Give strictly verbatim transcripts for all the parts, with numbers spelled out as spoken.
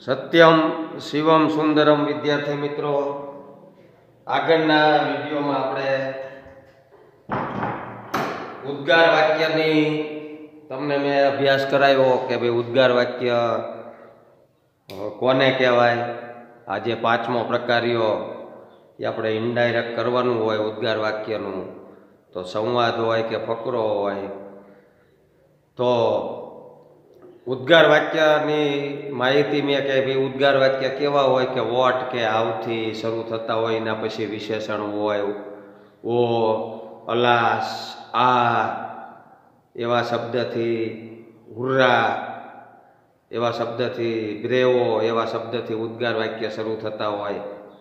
સત્યમ શિવમ સુંદરમ વિદ્યાર્થી મિત્રો, આગળના વિડીયોમાં આપણે ઉદ્ગાર વાક્યની તમને મેં અભ્યાસ કરાવ્યો કે ભાઈ ઉદ્ગાર વાક્ય કોને કહેવાય. આજે પાંચમો પ્રકાર્યો એ આપણે ઇનડાયરેક્ટ કરવાનું હોય ઉદ્ગાર વાક્યનું, તો સંવાદ હોય કે ફકરો હોય. તો ઉદ્ગાર વાક્યની માહિતી મેં કે ભાઈ ઉદ્ગાર વાક્ય કેવા હોય કે વોટ કે આવથી શરૂ થતા હોય, એના પછી વિશેષણ હોય, ઓ, અલાસ, આ એવા શબ્દથી, હુર્રા એવા શબ્દથી, બ્રેવો એવા શબ્દથી ઉદ્ગાર વાક્ય શરૂ થતા હોય.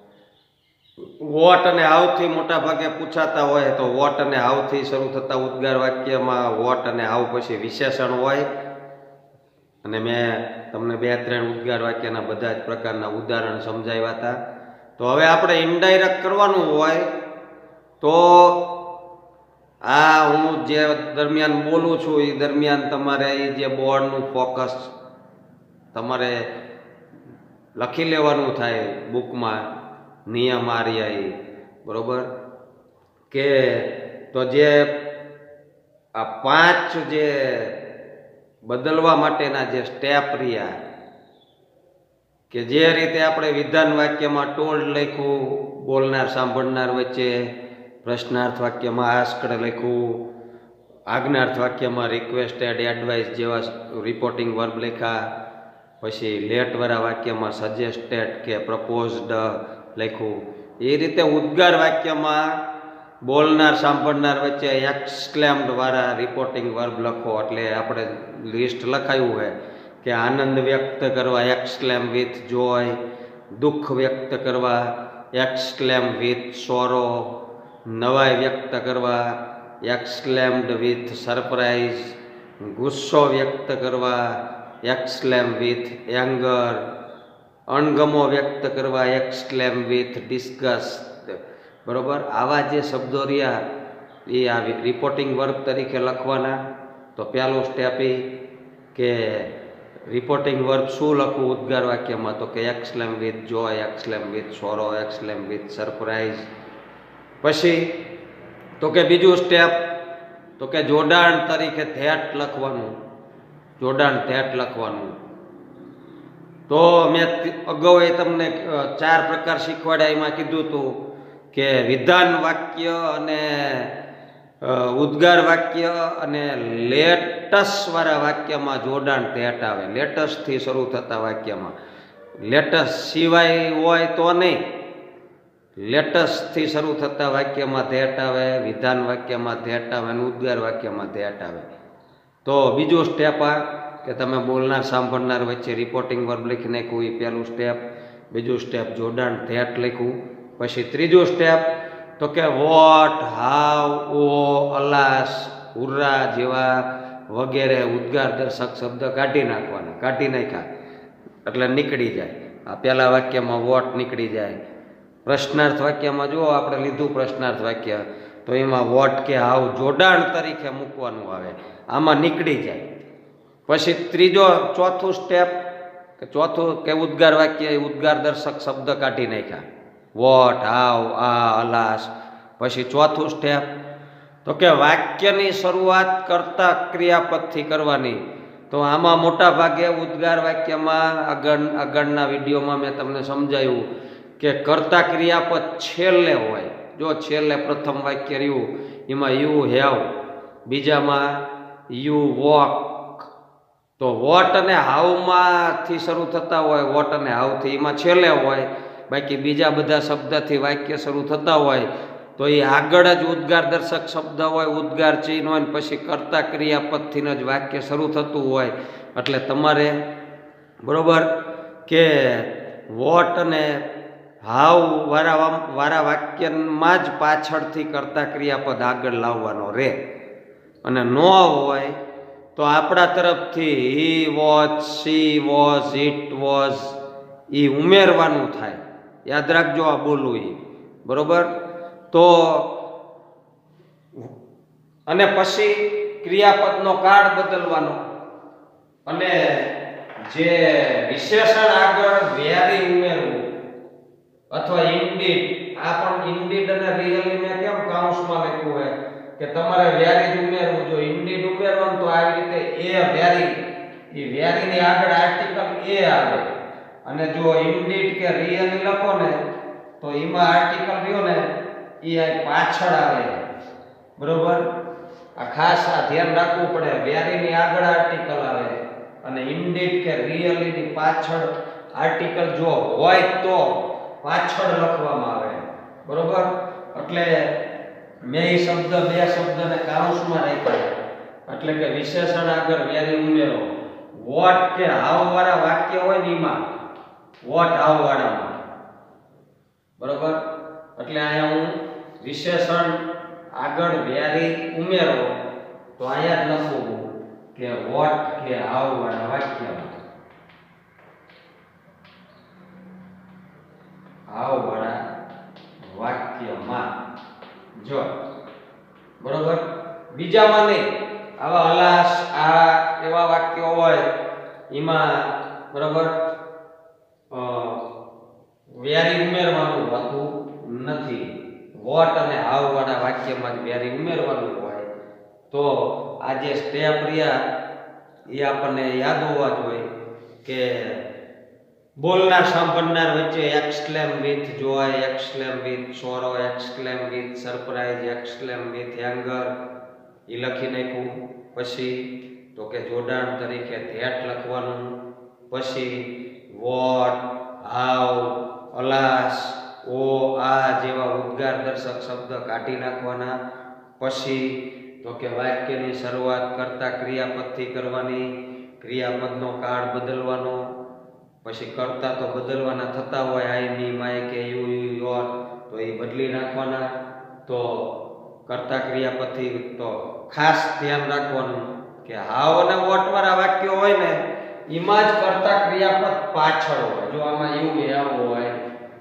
વોટ અને હાવથી મોટા ભાગે પૂછાતા હોય, તો વોટ અને હાવથી શરૂ થતા ઉદ્ગાર વાક્યમાં વોટ અને હાવ પછી વિશેષણ હોય. અને મેં તમને બે ત્રણ ઉદ્ગાર વાક્યના બધા જ પ્રકારના ઉદાહરણ સમજાવ્યા હતા. તો હવે આપણે ઇનડાયરેક્ટ કરવાનું હોય, તો આ હું જે દરમિયાન બોલું છું એ દરમિયાન તમારે એ જે બોર્ડનું ફોકસ તમારે લખી લેવાનું થાય બુકમાં, નિયમ આ રહ્યા એ બરોબર. કે તો જે આ પાંચ જે બદલવા માટેના જે સ્ટેપ રહ્યા, કે જે રીતે આપણે વિધાન વાક્યમાં ટોલ્ડ લખ્યું, બોલનાર સાંભળનાર વચ્ચે, પ્રશ્નાર્થ વાક્યમાં આસ્કડ લખ્યું, આજ્ઞાર્થ વાક્યમાં રિક્વેસ્ટેડ, એડવાઇસ જેવા રિપોર્ટિંગ વર્બ લખ્યા, પછી લેટવાળા વાક્યમાં સજેસ્ટેડ કે પ્રપોઝડ લખ્યું. એ રીતે ઉદ્ગાર વાક્યમાં બોલનાર સાંભળનાર વચ્ચે એક્સક્લેમ્ડ વાળા રિપોર્ટિંગ વર્બ લખો. એટલે આપણે લિસ્ટ લખાયું છે કે આનંદ વ્યક્ત કરવા એક્સક્લેમ વિથ જોય, દુઃખ વ્યક્ત કરવા એક્સક્લેમ વિથ સોરો, નવાઈ વ્યક્ત કરવા એક્સક્લેમ્ડ વિથ સરપ્રાઇઝ, ગુસ્સો વ્યક્ત કરવા એક્સક્લેમ વિથ એંગર, અણગમો વ્યક્ત કરવા એક્સક્લેમ વિથ ડિસ્ગસ્ટ. બરોબર. આવા જે શબ્દો રહ્યા એ આ રિપોર્ટિંગ વર્બ તરીકે લખવાના. તો પહેલું સ્ટેપ એ કે રિપોર્ટિંગ વર્બ શું લખવું ઉદ્ગાર વાક્યમાં, તો કે exclaim with joy, exclaim with sorrow, exclaim with surprise. પછી તો કે બીજું સ્ટેપ તો કે જોડાણ તરીકે ધેટ લખવાનું, જોડાણ ધેટ લખવાનું. તો મેં અગાઉ એ તમને ચાર પ્રકાર શીખવાડ્યા. એમાં કીધું હતું કે વિધાન વાક્ય અને ઉદ્ગાર વાક્ય અને લેટસ વાળા વાક્યમાં જોડાણ ધેટ આવે. લેટસથી શરૂ થતા વાક્યમાં, લેટસ સિવાય હોય તો નહીં, લેટસથી શરૂ થતા વાક્યમાં ધેટ આવે, વિધાન વાક્યમાં ધેટ આવે અને ઉદ્ગાર વાક્યમાં ધેટ આવે. તો બીજું સ્ટેપ આ કે તમે બોલનાર સાંભળનાર વચ્ચે રિપોર્ટિંગ વર્બ લખી નાખ્યું, એ પહેલું સ્ટેપ. બીજું સ્ટેપ જોડાણ ધેટ લખ્યું. પછી ત્રીજું સ્ટેપ તો કે વોટ, હાવ, ઓ, અલાસ, હુર્રા જેવા વગેરે ઉદ્ગાર દર્શક શબ્દ કાઢી નાખવાના. કાઢી નાખ્યા એટલે નીકળી જાય. આ પહેલા વાક્યમાં વોટ નીકળી જાય. પ્રશ્નાર્થ વાક્યમાં જુઓ આપણે લીધું પ્રશ્નાર્થ વાક્ય, તો એમાં વોટ કે હાવ જોડાણ તરીકે મૂકવાનું આવે, આમાં નીકળી જાય. પછી ત્રીજો ચોથું સ્ટેપ કે ચોથું કે ઉદ્ગાર વાક્ય એ ઉદ્ગાર દર્શક શબ્દ કાઢી નાખ્યા, વોટ, હાવ, આ, અલાસ. પછી ચોથું સ્ટેપ તો કે વાક્યની શરૂઆત કરતા ક્રિયાપદથી કરવાની. તો આમાં મોટા ભાગે ઉદ્ગાર વાક્યમાં આગળ આગળના વિડીયોમાં મેં તમને સમજાયું કે કર્તા ક્રિયાપદ છેલ્લે હોય. જો છેલ્લે પ્રથમ વાક્ય રહ્યું એમાં યુ હેવ, બીજામાં યુ વોક. તો વોટ અને હાવમાંથી શરૂ થતા હોય, વોટ અને હાવથી એમાં છેલ્લે હોય. બાકી બીજા બધા શબ્દથી વાક્ય શરૂ થતા હોય તો એ આગળ જ ઉદ્ગાર દર્શક શબ્દ હોય, ઉદ્ગાર ચિહ્ન હોય, પછી કર્તા ક્રિયાપદથી જ વાક્ય શરૂ થતું હોય. એટલે તમારે બરોબર કે વોટ અને હાવ વાળા વાળા વાક્યમાં જ પાછળથી કર્તા ક્રિયાપદ આગળ લાવવાનો રહે. અને નો હોય તો આપણા તરફથી he watch, she was, it was એ ઉમેરવાનું થાય. યાદ રાખજો આ બોલું એ બરોબર. તો અને પછી ક્રિયાપદનો કાળ બદલવાનો અને જે વિશેષણ આગળ વેરી ઉમેરવું અથવા ઇન્ડીડ, આ પણ ઇન્ડીડ અને રિયલી મેં કેમ કાઉન્સમાં લખ્યું હોય કે તમારે વેરી જ ઉમેરવું. જો ઇન્ડીડ ઉમેરવાનું તો આવી રીતે એ વેરી, એ વેરી ની આગળ આર્ટિકલ એ આવે, અને જો ઇન્ડીડ કે રિયલી લખો ને તો એમાં આર્ટિકલ રહ્યો ને એ આ પાછળ આવે. બરોબર, આ ખાસ આ ધ્યાન રાખવું પડે. વેરી ની આગળ આર્ટિકલ આવે અને ઇન્ડીડ કે રિયલી ની પાછળ આર્ટિકલ જો હોય તો પાછળ લખવામાં આવે. બરોબર, એટલે મેં એ શબ્દ બે શબ્દને કાઉન્સમાં રાખ્યા, એટલે કે વિશેષણ આગળ વેરી ઉમેરો. વોટ કે હાવ વાળા વાક્ય હોય ને એમાં વોટ હાવ વાળામાં. બરોબર, એટલે અહીંયા હું વિશેષણ આગળ વેરી ઉમેરો તો અહીંયા જ લખવું કે વોટ કે હાવ વાળા વાક્યમાં, હાવ વાળા વાક્યમાં. જો બરોબર, બીજામાં નહીં, આવા અલાસ આ એવા વાક્યો હોય એમાં બરોબર વેરી ઉમેરવાનું હોતું નથી. વોટ અને હાવ વાળા વાક્યમાં જ વેરી ઉમેરવાનું હોય. તો આ જે સ્ટેપ રહ્યા એ આપણને યાદ હોવા જોઈએ કે બોલનાર સાંભળનાર વચ્ચે exclaim with joy, exclaim with sorrow, exclaim with surprise, exclaim with anger એ લખી નાખ્યું. પછી તો કે જોડાણ તરીકે ધેટ લખવાનું. પછી વોટ, હાવ, અલાસ, ઓ, આ જેવા ઉદ્ગાર દર્શક શબ્દ કાઢી નાખવાના. પછી તો કે વાક્યની શરૂઆત કરતા ક્રિયાપદથી કરવાની, ક્રિયાપદનો કાળ બદલવાનો. પછી કરતા તો બદલવાના થતા હોય, આઈ, મી, માય કે યુ, યુ, યોર, તો એ બદલી નાખવાના. તો કરતા ક્રિયાપદથી તો ખાસ ધ્યાન રાખવાનું કે હાવ અને વોટ વાળા વાક્યો હોય ને એમાં જ કરતા ક્રિયાપદ પાછળ હોય. જો આમાં યુ હેવ હોય,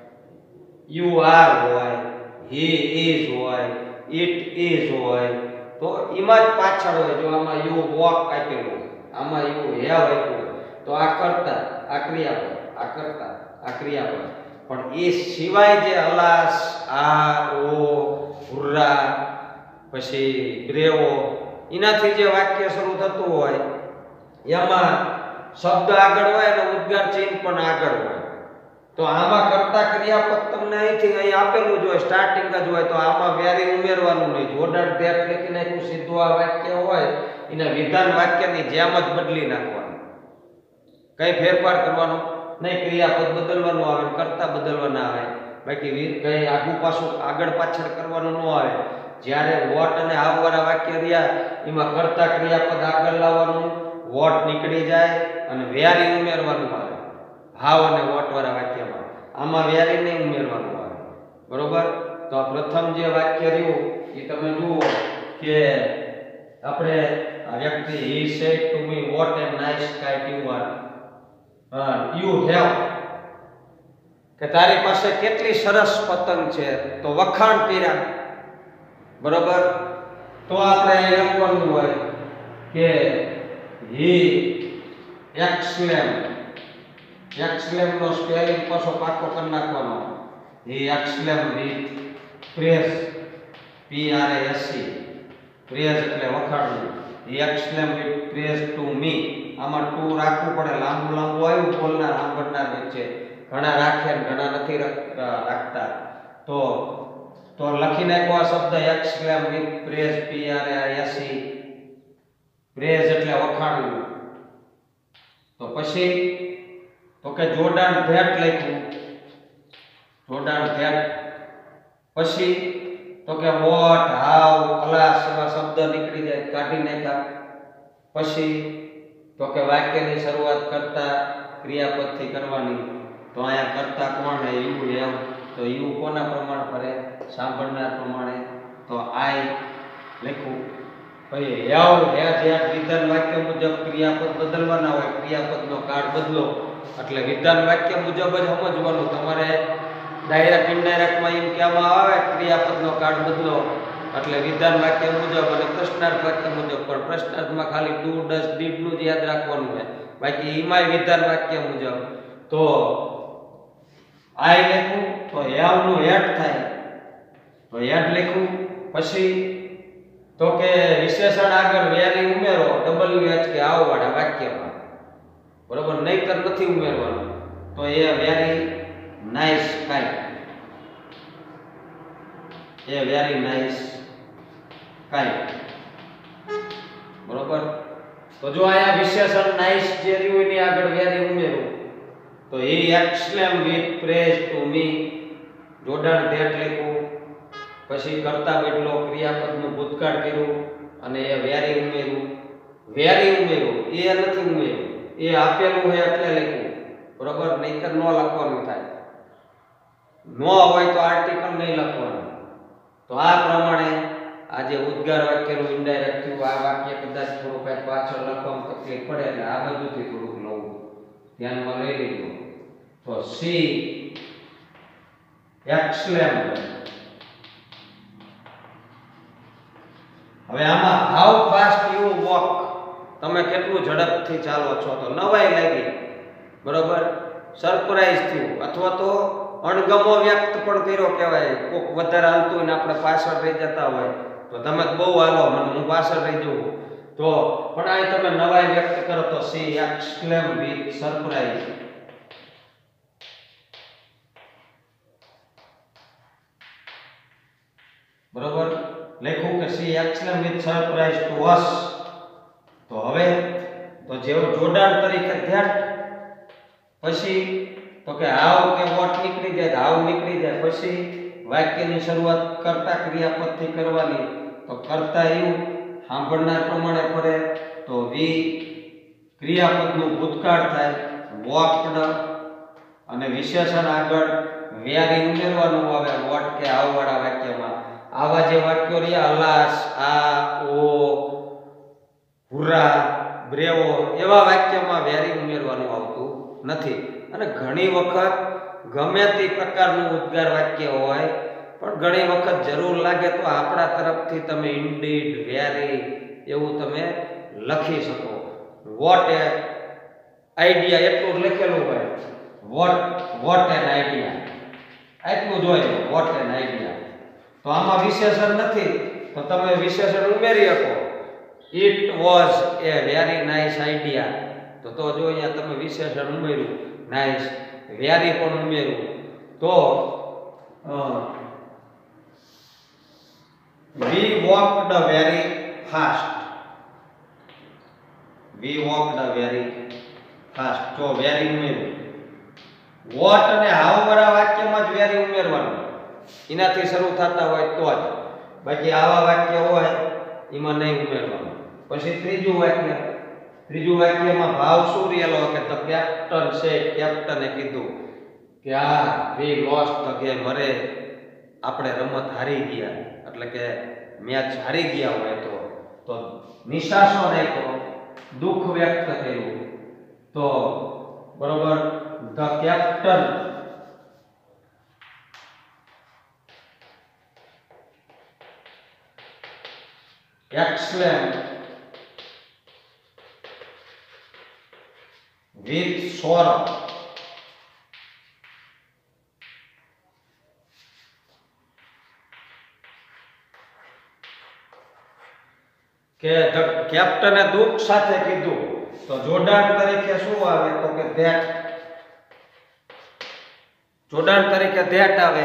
યુ આર હોય, હી ઇઝ હોય, ઇટ ઇઝ હોય, તો એમાં જ પાછળ હોય. જો આમાં યુ વોક આપેલું, આમાં યુ હેવ આપ્યું, તો આ કરતા, આ ક્રિયાપદ, આ કરતા, આ ક્રિયાપદ. પણ એ સિવાય જે અલાસ, આ, ઓ, હુર્રા, પછી બ્રેવો, એનાથી જે વાક્ય શરૂ થતું હોય એમાં શબ્દ આગળ હોય અને ઉદ્ગાર ચિહ્ન પણ આગળ હોય. તો આમાં કરતા ક્રિયાપદ તમને અહીંથી અહીં આપેલું જ હોય, સ્ટાર્ટિંગ જ હોય, તો આમાં વેરી ઉમેરવાનું નહીં. જોડાણ ધેટ લખી નાખ્યું, સીધું આ વાક્ય હોય એને વિધાન વાક્યની જેમ જ બદલી નાખવાનું, કઈ ફેરફાર કરવાનો નહીં. ક્રિયાપદ બદલવાનું આવે, કરતા બદલવાના આવે, બાકી કઈ આગુ પાછું આગળ પાછળ કરવાનું ન આવે. જ્યારે વોટ અને હાવ વાળા વાક્ય રહ્યા એમાં કરતા ક્રિયાપદ આગળ લાવવાનું, વોટ નીકળી જાય અને વેરી ઉમેરવાનું આવે હાવ અને વોટ વાળા વાક્યમાં. આમાં વેરી નહીં ઉમેરવાનું આવે. બરોબર, તો આ પ્રથમ જે વાક્ય રહ્યું એ તમે જુઓ કે આપણે આ વ્યક્તિ he said to me what a nice kite you are, you have, કે તારી પાસે કેટલી સરસ પતંગ છે, તો વખાણ કર્યા. બરોબર, તો આપણે લખવાનું હોય કે હી એક્સક્લેમ, એક્સક્લેમ નો સ્પેલિંગ પાછો પાકો કરી નાખવાનો. He exclaim with praise, P R A S C, praise એટલે વખાણવું. He exclaim with praise to me, આમાં ટુ રાખવું પડે, લાંબુ લાંબુ આવ્યું બોલનાર સાંભળનાર વચ્ચે. ઘણા રાખે ને ઘણા નથી રાખતા. તો તો લખી નાખો આ શબ્દ exclaim with praise, P R A S C, praise એટલે વખાણવું. તો પછી તો કે જોડાણ ધેટ લખ્યું, જોડાણ ધેટ. પછી તો કે વોટ, હાવ, અલાસ એવા શબ્દ નીકળી જાય, કાઢી નાખ્યા. પછી તો કે વાક્યની શરૂઆત કરતા ક્રિયાપદથી કરવાની. તો અહીંયા કરતા કોણ હે, યુ હેવ, તો યુ કોના પ્રમાણ ફરે, સાંભળનાર પ્રમાણે. તો આઈ લખું. પછી હેવ, હે જે વિધાન વાક્ય મુજબ ક્રિયાપદ બદલવાના હોય, ક્રિયાપદનો કાળ બદલો એટલે વિધાન વાક્ય મુજબ જ સમજવાનું. તમારે ડાયરેક્ટ ઇનડાયરેક્ટમાં એમ કહેવામાં આવે ક્રિયાપદનો કાળ બદલો એટલે વિધાન વાક્ય મુજબ અને પ્રશ્નાર્થ વાક્ય મુજબ. પણ પ્રશ્નાર્થમાં ખાલી ડુ, ડઝ, ડીડ નું જ યાદ રાખવાનું છે. બાકી ઈમાય વિધાન વાક્ય મુજબ તો આઈ લખું તો હેવ નું હેડ થાય તો હેડ લખું પછી તો કે વિશેષણ આગળ વેરી ઉમેરો ડબલ્યુ એચ કે આવ વાળા વાક્યમાં બરોબર નહીતર નથી ઉમેરવાનું તો એ વેરી નાઇસ કાઈ એ વેરી નાઇસ કાઈ બરોબર તો જો આયા વિશેષણ નાઇસ જે રહ્યું એની આગળ વેરી ઉમેરું તો he exclaimed with praise to me જોડાણ ધેટ લખું પછી કરતા બેટલો ક્રિયાપદનું ભૂતકાળ કર્યું અને એ વેરી ઉમેરું વેરી ઉમેરું એ નથી ઉમેરું એ આપેલું છે એટલે લખ્યું બરોબર નહીતર ન લખવાનું થાય ન હોય તો આર્ટિકલ નહીં લખવાનું તો આ પ્રમાણે આ જે ઉદ્ગાર વાક્યનું ઇનડાયરેક્ટ થયું આ વાક્ય કદાચ થોડું કઈ પાછળ લખવામાં તકલીફ પડે એટલે આ બધુંથી થોડુંક લઉં ધ્યાનમાં લઈ લીધું તો સી exclaimed હવે આમાં હાઉ ફાસ્ટ યુ વોક તમે કેટલું ઝડપથી ચાલો છો તો નવાઈ લાગી બરોબર સરપ્રાઈઝ થયું અથવા તો અણગમો વ્યક્ત પણ કર્યો કહેવાય કોક વધારે હાલતું હોય ને આપણે પાછળ રહી જતા હોય તો તમે બહુ હાલો મને હું પાછળ રહી જઉં તો પણ આ તમે નવાઈ વ્યક્ત કરો તો સી એક્સક્લેમ વિથ સરપ્રાઈઝ બરોબર લખ્યું કે she exclaim with surprise to us તો હવે તો જેવું જોડાણ તરીકે ધ્યાન પછી તો કે હાવ કે વોટ નીકળી જાય હાવ નીકળી જાય પછી વાક્યની શરૂઆત કરતા ક્રિયાપદથી કરવાની તો કરતા એવું સાંભળનાર પ્રમાણે ફરે તો વી ક્રિયાપદનું ભૂતકાળ થાય વોકડ અને વિશેષણ આગળ વેરી ઉમેરવાનું આવે વોટ કે આવ વાળા વાક્યમાં આવા જે વાક્યો રહ્યા અલાસ આ ઓ હુરા બ્રેવો એવા વાક્યમાં વેરી ઉમેરવાનું આવતું નથી અને ઘણી વખત ગમે તે પ્રકારનું ઉદ્ગાર વાક્ય હોય પણ ઘણી વખત જરૂર લાગે તો આપણા તરફથી તમે ઇન્ડીડ વેરી એવું તમે લખી શકો વોટ એ આઈડિયા એટલું લખેલું હોય વોટ વોટ એન આઈડિયા એટલું જ હોય વોટ એન આઈડિયા તો આમાં વિશેષણ નથી તો તમે વિશેષણ ઉમેરી શકો it was a very nice idea તો તો જો અહીંયા તમે વિશેષણ ઉમેર્યું નાઇસ વેરી પણ ઉમેર્યું તો we walked very fast we walked very fast જો વેરી ઉમેર્યું વોટ અને હાઉ વાળા વાક્યમાં જ વેરી ઉમેરવાનું એનાથી શરૂ થતા હોય તો જ બાકી આવા વાક્ય હોય એમાં નહીં ઉમેરવાનું પછી ત્રીજું વાક્ય ત્રીજું વાક્યમાં ભાવ શું રહેલો કે ધ કેપ્ટન છે કેપ્ટને કીધું કે આ વી લોસ્ટ ધ ગેમ અરે આપણે રમત હારી ગયા એટલે કે મેચ હારી ગયા હોય તો તો નિશાસો રાખ્યો દુઃખ વ્યક્ત કર્યું તો બરોબર the captain exclaimed with sorrow કે કેપ્ટને દુઃખ સાથે કીધું તો જોડાણ તરીકે શું આવે તો કે ધેટ જોડાણ તરીકે ધેટ આવે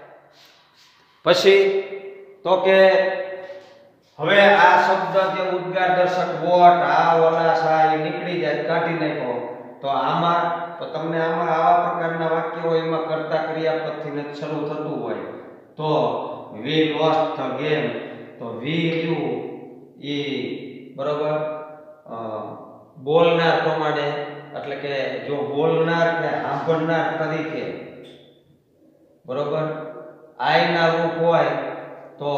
પછી તો કે હવે આ શબ્દ જે ઉદ્ગાર દર્શક વોટ આ ઓલા સા એ નીકળી જાય કાઢી નાખો તો આમાં તો તમને આમાં આવા પ્રકારના વાક્યો હોય એમાં કરતા ક્રિયાપદથી ને શરૂ થતું હોય તો વી લોસ્ટ ધ ગેમ તો વી યુ એ બરોબર બોલનાર પ્રમાણે એટલે કે જો બોલનાર કે સાંભળનાર તરીકે બરોબર આઈ ના રૂપ હોય તો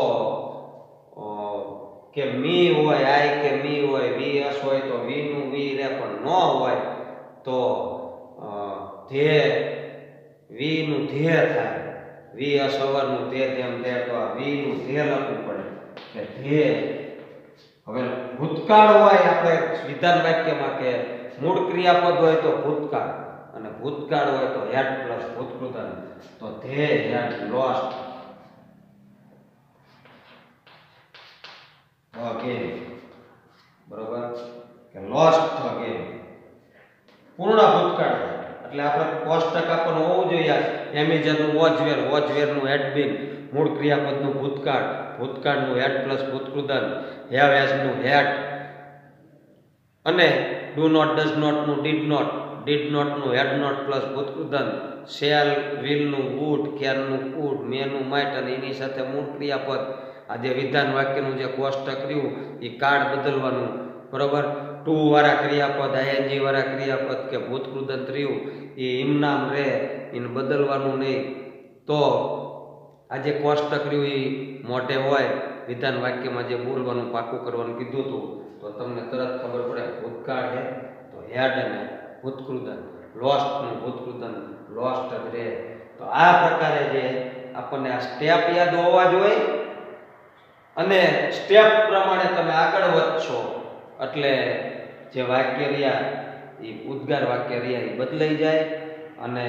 કે મી હોય આઈ કે મી હોય વી અસ હોય તો વી નું વી રે પણ ન હોય તો ધ્યેય વી નું ધ્યેય થાય વી અસ અવર નું ધ્યેય તેમ ધ્યેય તો આ વી નું ધ્યેય લખવું પડે કે ધ્યેય હવે ભૂતકાળ હોય આપણે વિધાન વાક્યમાં કે મૂળ ક્રિયાપદ હોય તો ભૂતકાળ અને ભૂતકાળ હોય તો હેડ પ્લસ ભૂતકૃતન, તો ધે હેડ લોસ્ટ અગેન, બરોબર કે લોસ્ટ અગેન પૂર્ણ ભૂતકાળ એટલે આપણે કોષ્ટક આપણને હોવું જોઈએ. એમેઝોન નું વોચવેર, વોચવેર નું હેડ બીન, મૂળ ક્રિયાપદ નું ભૂતકાળ, ભૂતકાળ નું હેડ પ્લસ ભૂતકૃતન, હેવ હેઝ નું હેડ અને ડુ નોટ ડઝ નોટ નું ડીડ નોટ, ડીડ નોટ નું હેડ નોટ પ્લસ ભૂતકૃતન, શેલ વિલ નું વુડ, કેન નું કુડ, મે નું માઇટ અને એની સાથે મૂળ ક્રિયાપદ. આ જે વિધાન વાક્યનું જે કોષ્ટક રહ્યું એ કાળ બદલવાનું, બરોબર. ટુ વાળા ક્રિયાપદ, આઈએનજી વાળા ક્રિયાપદ કે ભૂતકૃદંત રહ્યું એ ઇમનામ રે, એને બદલવાનું નહીં. તો આ જે કોષ્ટક રહ્યું એ મોટે હોય, વિધાન વાક્યમાં જે બોલવાનું પાકું કરવાનું કીધું હતું તો તમને તરત ખબર પડે. ભૂતકાળ હે તો હેડ અને ભૂતકૃદંત, લોસ્ટ નું ભૂતકૃદંત લોસ્ટ જ રે. તો આ પ્રકારે જે આપણને આ સ્ટેપ યાદ હોવા જોઈએ અને સ્ટેપ પ્રમાણે તમે આગળ વધશો એટલે જે વાક્ય રહ્યા એ ઉદ્ગાર વાક્ય રહ્યા એ બદલાઈ જાય અને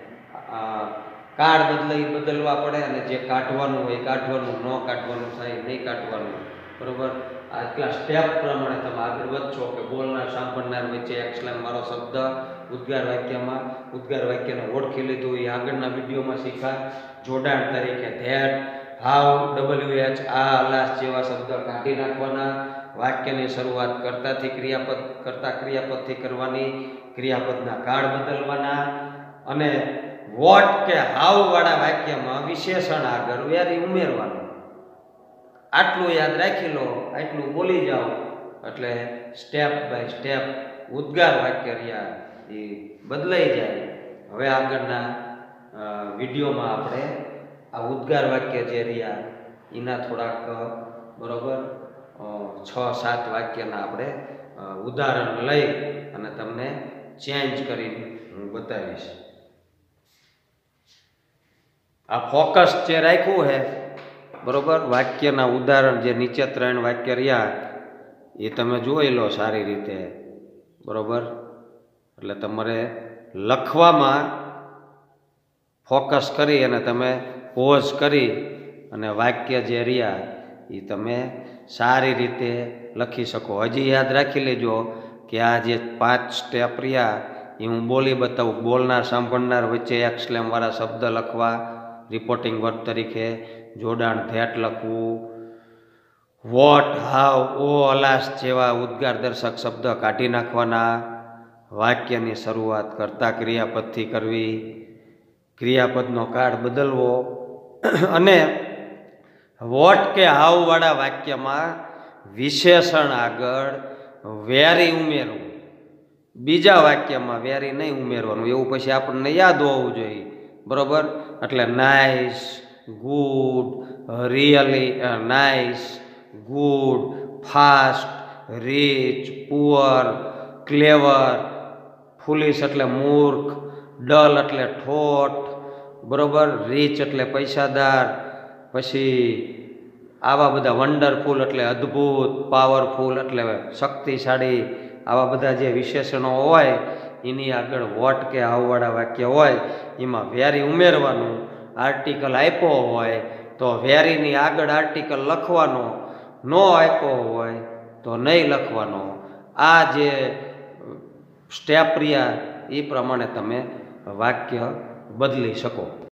કાળ બદલાઈ બદલવા પડે અને જે કાઢવાનું હોય કાઢવાનું, ન કાઢવાનું થાય નહીં કાઢવાનું, બરોબર. આટલા સ્ટેપ પ્રમાણે તમે આગળ વધશો કે બોલનાર સાંભળનાર વચ્ચે એક્સલેમ મારો શબ્દ ઉદ્ગાર વાક્યમાં, ઉદ્ગાર વાક્યને ઓળખી લીધું એ આગળના વિડીયોમાં શીખા. જોડાણ તરીકે ધેટ, હાવ, ડબલ્યુ એચ, આ, અલાસ જેવા શબ્દ કાઢી નાખવાના. વાક્યની શરૂઆત કર્તાથી ક્રિયાપદ, કરતા ક્રિયાપદથી કરવાની, ક્રિયાપદના કાળ બદલવાના અને વોટ કે હાવ વાળા વાક્યમાં વિશેષણ આગળ વેરી ઉમેરવાનું. આટલું યાદ રાખી લો, આટલું બોલી જાઓ એટલે સ્ટેપ બાય સ્ટેપ ઉદ્ગાર વાક્ય રહ્યા એ બદલાઈ જાય. હવે આગળના વિડીયોમાં આપણે આ ઉદ્ગાર વાક્ય જે રહ્યા એના થોડાક, બરોબર, છ સાત વાક્યના આપણે ઉદાહરણ લઈ અને તમને ચેન્જ કરીને હું બતાવીશ. આ ફોકસ જે રાખ્યું છે, બરોબર, વાક્યના ઉદાહરણ જે નીચે ત્રણ વાક્ય રહ્યા એ તમે જોઈ લો સારી રીતે, બરોબર. એટલે તમારે લખવામાં ફોકસ કરી અને તમે પોઝ કરી અને વાક્ય જે રહ્યા એ તમે સારી રીતે લખી શકો. હજી યાદ રાખી લેજો કે આ જે પાંચ સ્ટેપ રહ્યા એ હું બોલી બતાવું. બોલનાર સાંભળનાર વચ્ચે એક્સલેમ વાળા શબ્દ લખવા રિપોર્ટિંગ વર્ક તરીકે, જોડાણ ધેટ લખવું, વોટ, હાવ, ઓ, અલાસ જેવા ઉદ્ગાર દર્શક શબ્દ કાઢી નાખવાના, વાક્યની શરૂઆત કરતા ક્રિયાપદથી કરવી, ક્રિયાપદનો કાળ બદલવો અને વોટ કે હાવ વાળા વાક્યમાં વિશેષણ આગળ વેરી ઉમેરવું. બીજા વાક્યમાં વેરી નહીં ઉમેરવાનું, એવું પછી આપણને યાદ હોવું જોઈએ, બરોબર. એટલે nice, good, really nice, good, fast, rich, poor, clever, foolish એટલે મૂર્ખ, ડલ એટલે ઠોઠ, બરોબર, રીચ એટલે પૈસાદાર, પછી આવા બધા વન્ડરફુલ એટલે અદ્ભુત, પાવરફુલ એટલે શક્તિશાળી, આવા બધા જે વિશેષણો હોય એની આગળ વોટ કે આવવાળા વાક્ય હોય એમાં વેરી ઉમેરવાનું. આર્ટિકલ આપ્યો હોય તો વેરીની આગળ આર્ટિકલ લખવાનો, ન આપ્યો હોય તો નહીં લખવાનો. આ જે સ્ટેપ રહ્યા એ પ્રમાણે તમે વાક્ય બદલી શકો.